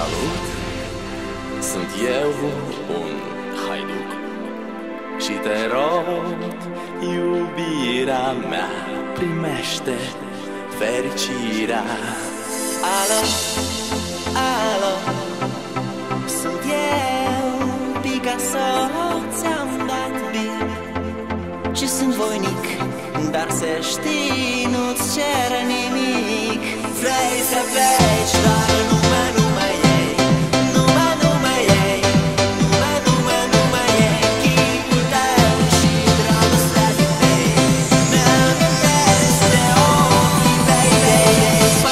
Salut! Sunt eu un haiduc și te rog, iubirea mea, primește fericirea. Alo, alo, sunt eu, Picasso, ți-am dat bine și sunt voinic, dar să știi, nu-ți cer nimic. Vrei să pleci, dar nume ei, nume ei, nume ei, chipul tău și dragostea din tei. Mi-amintesc de ochii tăi.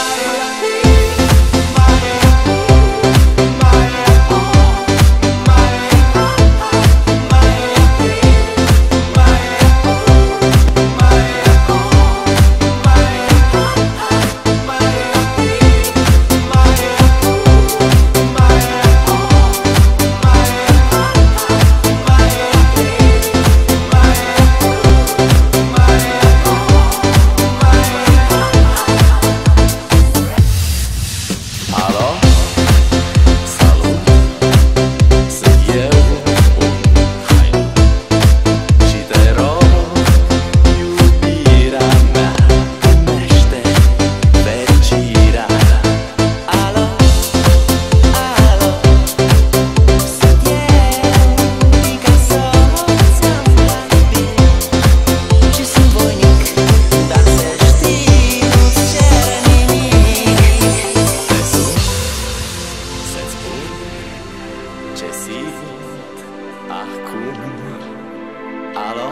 Ce simt acum? Alo?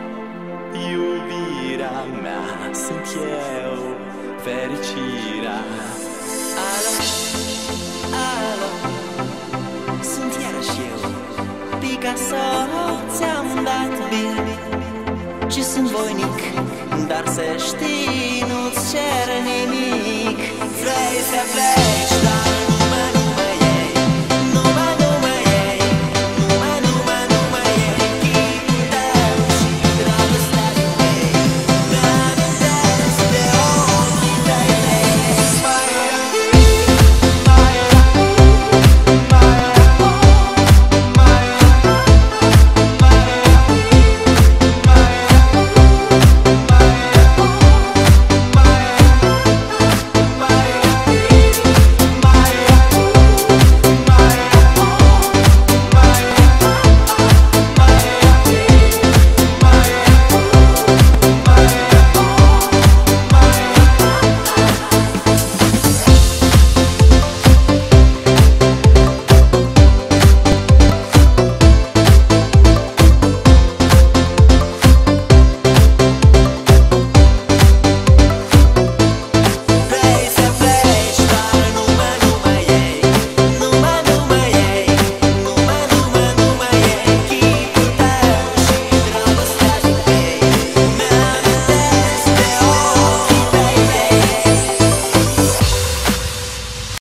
Iubirea mea, sunt eu, fericirea. Alo, alo, sunt iarăși eu, Picasso, ți-am dat bine și sunt voinic, dar să știi, nu-ți cer nimic. Vrei să pleci, dar